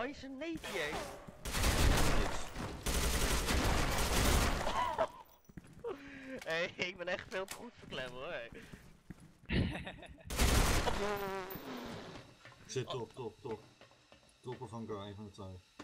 Oh, je is een neefje, hè? Hé, ik ben echt veel te goed verklemmen, hoor. Zit top. Top of Anko, een van de twee.